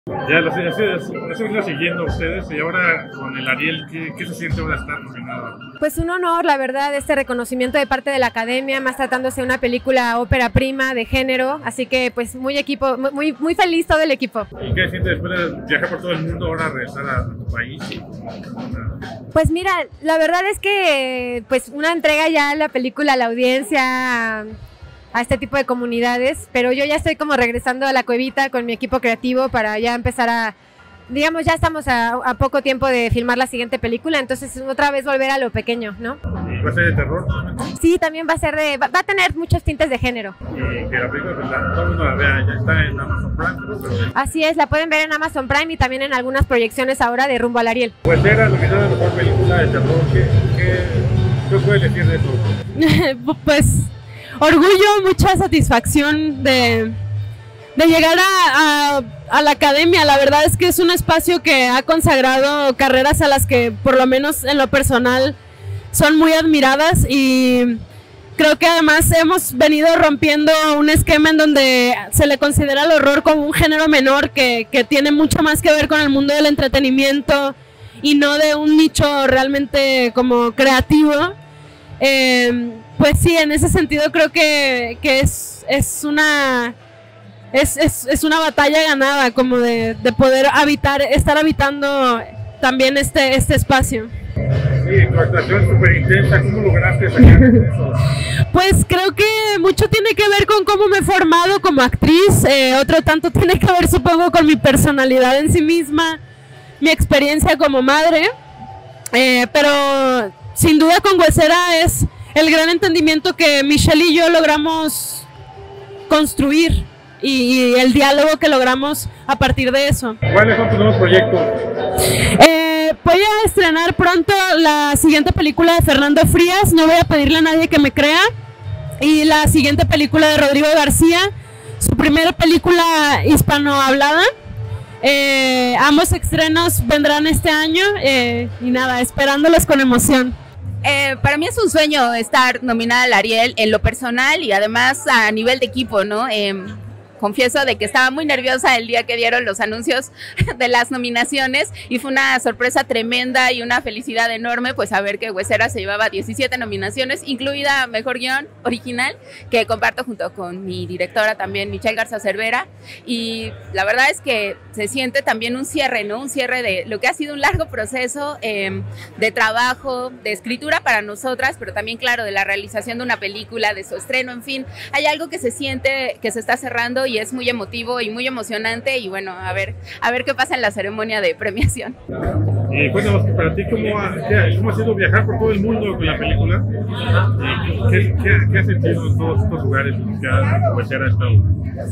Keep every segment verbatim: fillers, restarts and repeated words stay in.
Ya lo sé, eso vino siguiendo a ustedes y ahora con el Ariel, ¿qué, qué se siente ahora estar nominado? Pues un honor, la verdad, este reconocimiento de parte de la Academia, más tratándose de una película ópera prima de género, así que pues muy equipo, muy, muy feliz todo el equipo. ¿Y qué sientes después de viajar por todo el mundo ahora regresar a tu país? Pues mira, la verdad es que pues una entrega ya a la película a la audiencia, a este tipo de comunidades, pero yo ya estoy como regresando a la cuevita con mi equipo creativo para ya empezar a, digamos, ya estamos a, a poco tiempo de filmar la siguiente película, entonces otra vez volver a lo pequeño, ¿no? ¿Va a ser de terror nuevamente? Sí, también va a ser de, va, va a tener muchos tintes de género. Y que la película, pues, la, todo el mundo la vea, ya está en Amazon Prime, ¿no? Pero... Así es, la pueden ver en Amazon Prime y también en algunas proyecciones ahora de Rumbo al Ariel. Pues era nominada a la mejor película de terror, ¿qué, qué, qué puedes decir de eso? Pues orgullo, mucha satisfacción de, de llegar a, a, a la Academia. La verdad es que es un espacio que ha consagrado carreras a las que por lo menos en lo personal son muy admiradas, y creo que además hemos venido rompiendo un esquema en donde se le considera el horror como un género menor que, que tiene mucho más que ver con el mundo del entretenimiento y no de un nicho realmente como creativo. Eh, pues sí, en ese sentido creo que, que es, es una es, es, es una batalla ganada, como de, de poder habitar, estar habitando también este, este espacio. Sí, tu actuación es súper intensa, ¿cómo lograste sacar eso? Pues creo que mucho tiene que ver con cómo me he formado como actriz, eh, otro tanto tiene que ver supongo con mi personalidad en sí misma, mi experiencia como madre, eh, pero sin duda con Huesera es el gran entendimiento que Michelle y yo logramos construir y, y el diálogo que logramos a partir de eso. ¿Cuáles son tus nuevos proyectos? Eh, voy a estrenar pronto la siguiente película de Fernando Frías, No voy a pedirle a nadie que me crea, y la siguiente película de Rodrigo García, su primera película hispanohablada. Eh, ambos estrenos vendrán este año, eh, y nada, esperándolos con emoción. Eh, para mí es un sueño estar nominada al Ariel en lo personal y además a nivel de equipo, ¿no? Eh, confieso de que estaba muy nerviosa el día que dieron los anuncios de las nominaciones y fue una sorpresa tremenda y una felicidad enorme pues saber que Huesera se llevaba diecisiete nominaciones, incluida Mejor Guión Original, que comparto junto con mi directora también, Michelle Garza Cervera, y la verdad es que se siente también un cierre, ¿no? Un cierre de lo que ha sido un largo proceso eh, de trabajo, de escritura para nosotras, pero también, claro, de la realización de una película, de su estreno, en fin, hay algo que se siente que se está cerrando y es muy emotivo y muy emocionante, y bueno, a ver, a ver qué pasa en la ceremonia de premiación. Y cuéntanos, para ti, ¿cómo ha, qué, ¿cómo ha sido viajar por todo el mundo con la película? ¿Qué, qué, qué has sentido en todos estos lugares que ha, pues, ha estado?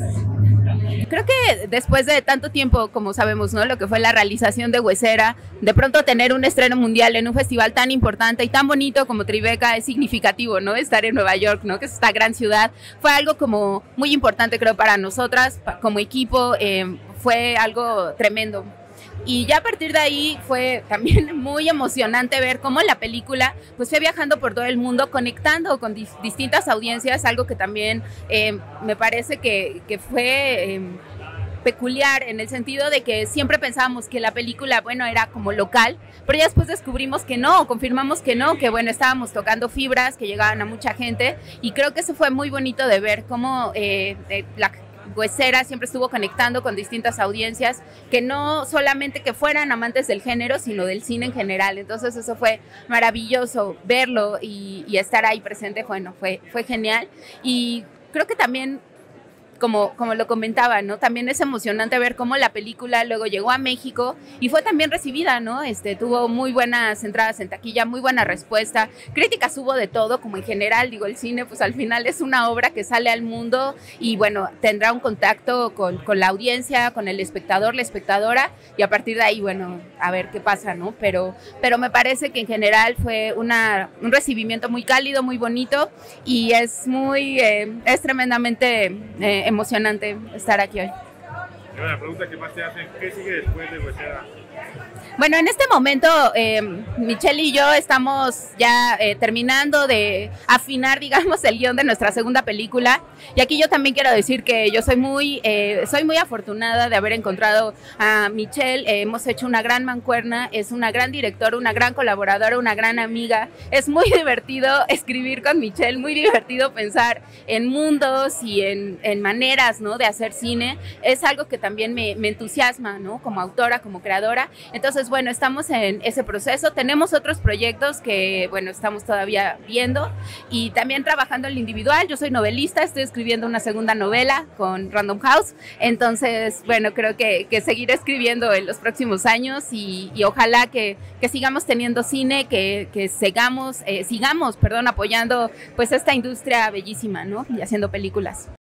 Creo que después de tanto tiempo, como sabemos, ¿no? Lo que fue la realización de Huesera, de pronto tener un estreno mundial en un festival tan importante y tan bonito como Tribeca es significativo, ¿no? Estar en Nueva York, ¿no? Que es esta gran ciudad, fue algo como muy importante, creo, para nosotras, como equipo, eh, fue algo tremendo. Y ya a partir de ahí fue también muy emocionante ver cómo la película pues fue viajando por todo el mundo, conectando con dis distintas audiencias, algo que también eh, me parece que, que fue eh, peculiar en el sentido de que siempre pensábamos que la película, bueno, era como local, pero ya después descubrimos que no, confirmamos que no, que bueno, estábamos tocando fibras que llegaban a mucha gente, y creo que eso fue muy bonito de ver cómo eh, eh, la Huesera siempre estuvo conectando con distintas audiencias, que no solamente que fueran amantes del género, sino del cine en general. Entonces eso fue maravilloso verlo y, y estar ahí presente, bueno, fue, fue genial. Y creo que también, como, como lo comentaba, ¿no? También es emocionante ver cómo la película luego llegó a México y fue también recibida, ¿no? Este, tuvo muy buenas entradas en taquilla, muy buena respuesta, críticas hubo de todo, como en general, digo, el cine pues al final es una obra que sale al mundo y bueno, tendrá un contacto con, con la audiencia, con el espectador, la espectadora, y a partir de ahí, bueno, a ver qué pasa, ¿no? Pero, pero me parece que en general fue una, un recibimiento muy cálido, muy bonito, y es muy, eh, es tremendamente eh, emocionante estar aquí hoy. La pregunta que más te hacen, ¿qué sigue después de Huesera? Bueno, en este momento eh, Michelle y yo estamos ya eh, terminando de afinar, digamos, el guión de nuestra segunda película. Y aquí yo también quiero decir que yo soy muy, eh, soy muy afortunada de haber encontrado a Michelle. Eh, hemos hecho una gran mancuerna, es una gran directora, una gran colaboradora, una gran amiga. Es muy divertido escribir con Michelle, muy divertido pensar en mundos y en, en maneras, ¿no?, de hacer cine. Es algo que también me, me entusiasma, ¿no?, como autora, como creadora. Entonces, bueno, estamos en ese proceso. Tenemos otros proyectos que, bueno, estamos todavía viendo y también trabajando en lo individual. Yo soy novelista, estoy escribiendo una segunda novela con Random House. Entonces, bueno, creo que, que seguiré escribiendo en los próximos años y, y ojalá que, que sigamos teniendo cine, que, que sigamos, eh, sigamos, perdón, apoyando pues esta industria bellísima, ¿no?, y haciendo películas.